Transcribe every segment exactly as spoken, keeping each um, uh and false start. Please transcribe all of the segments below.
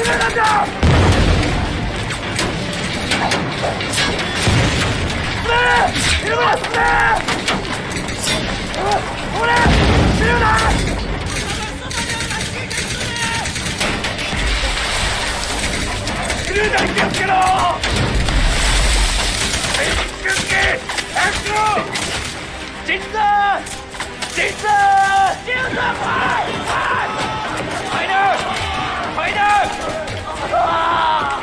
面那边！死！你们死！我来！死他！死だ気をつけろ！気をつけ！早くしろ！実だ！実だ！実だ！快！快！快点！快点！啊！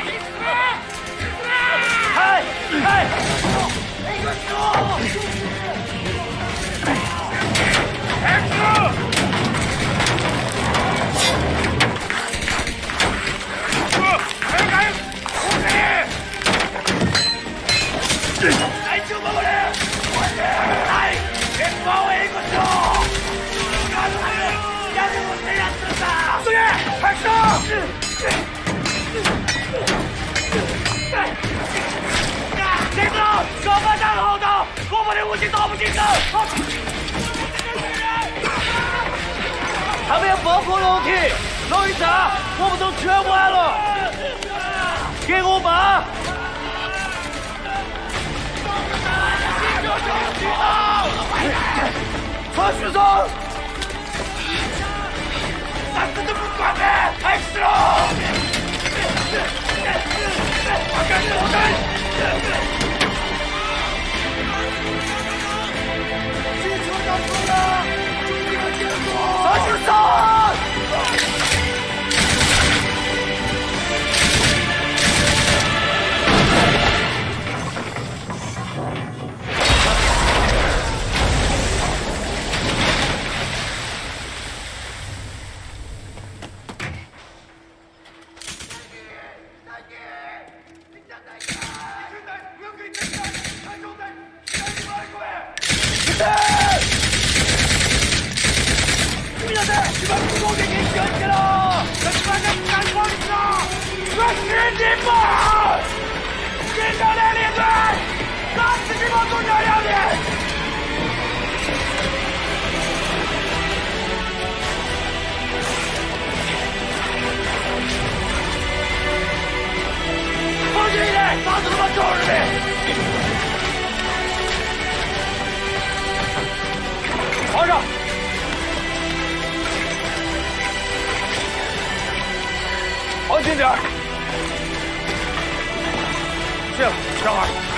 嗨！嗨！快走！快走！来救我们！来，别包围我走！干他！让我这样子的！四爷，快上！别走！双方站后头，我们的武器打不进的。他们要包括楼梯，楼一炸，我们都全完了。给我把！放学生！啥子都不管的，开始了！我赶紧后退！汽车上车了，注意个前座！放学生！皇上，安静点。谢了，张儿。